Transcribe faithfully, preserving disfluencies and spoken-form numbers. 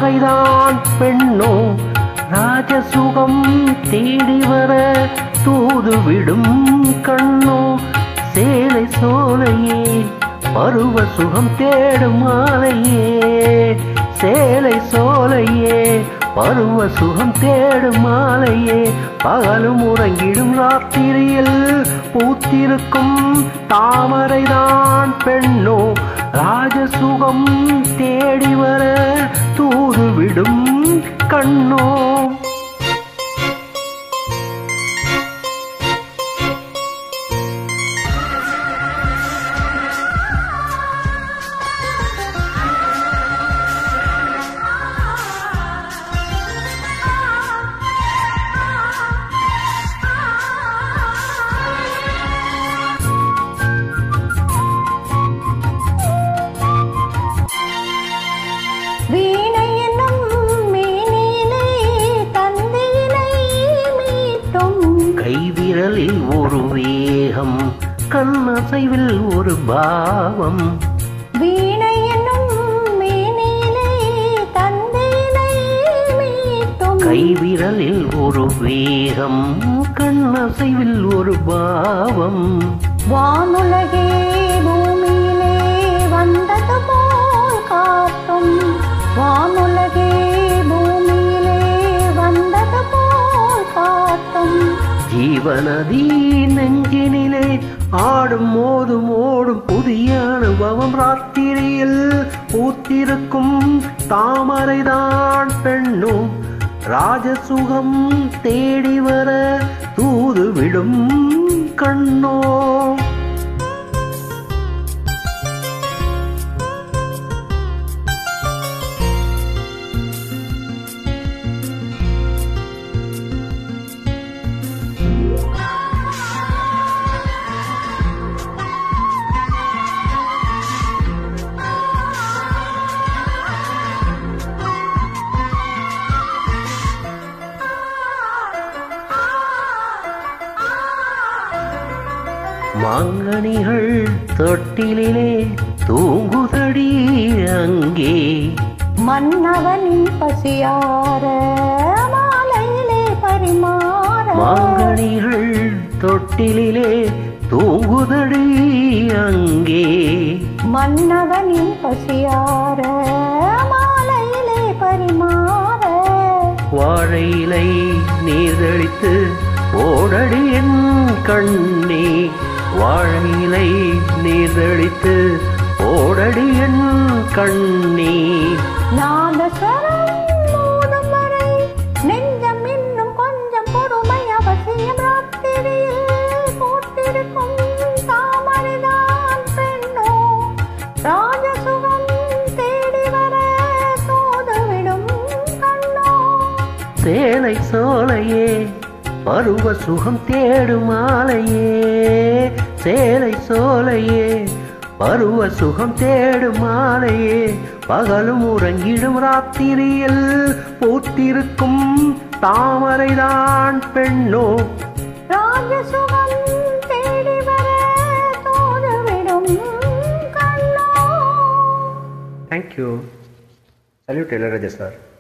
தாமரைதான் பெண்ணோ ராஜசுகம் தேடி வர தூதுவிடும் கண்ணோ சேலை சோலையே பருவ சுகம் தேடும் மாலையே சேலை சோலையே பருவ சுகம் தேடும் மாலையே பகலும் உறங்கிடும் ராத்திரியில் பூத்திருக்கும் தாமரைதான் பெண்ணோ ராஜசுகம் தேடி வர தூதுவிடும் கண்ணோ. கைவிரலில் ஒரு வேகம் கண்ணசைவில் ஒரு பாவம் வீணை என்னும் மேனிலே தந்தையினை மீட்டும் கைவிரலில் ஒரு வேகம் கண்ணசைவில் ஒரு பாவம் வானுலகே பூமியிலே வந்தது போல் காட்டும் வானுலகே பூமியிலே வந்தது போல் காட்டும் ஜீவநதி நெஞ்சினிலே ஆடும் மோதும் ஓடும் புதிய அனுபவம் ராத்திரியில் பூத்திருக்கும் தாமரைதான் பெண்ணோ ராஜசுகம் தேடி வர தூதுவிடும் கண்ணோ. மாங்கனிகள் தொட்டிலே தூங்குதடி அங்கே மன்னவனின் பசியார மாலையிலே பரிமாற மாங்கனிகள் தொட்டிலே தூங்குதடி அங்கே மன்னவனின் பசியார மாலையிலே பரிமாற வாழையிலை நீர்தளித்து ஓடடி என் கண்ணே வாழையிலை நீர்தளித்து ஓடடி என் கண்ணே. நாதஸ்வரம் மூடும் வரை நெஞ்சம் இன்னும் கொஞ்சம் பொறுமை அவசியம் ராத்திரியில் பூத்திருக்கும் தாமரைதான் பெண்ணோ ராஜசுகம் தேடி வர தூதுவிடும் கண்ணோ. சேலை சோலையே பருவ சுகம் தேடும் மாலையே சேலை சோலையே பருவ சுகம் தேடும் மாலையே பகலும் உறங்கிடும் ராத்திரியில் பூத்திருக்கும் தாமரைதான் பெண்ணோ ராஜசுகம் தேடி வர தூதுவிடும் கண்ணோ. Thank you. Salute Ilayaraja sir.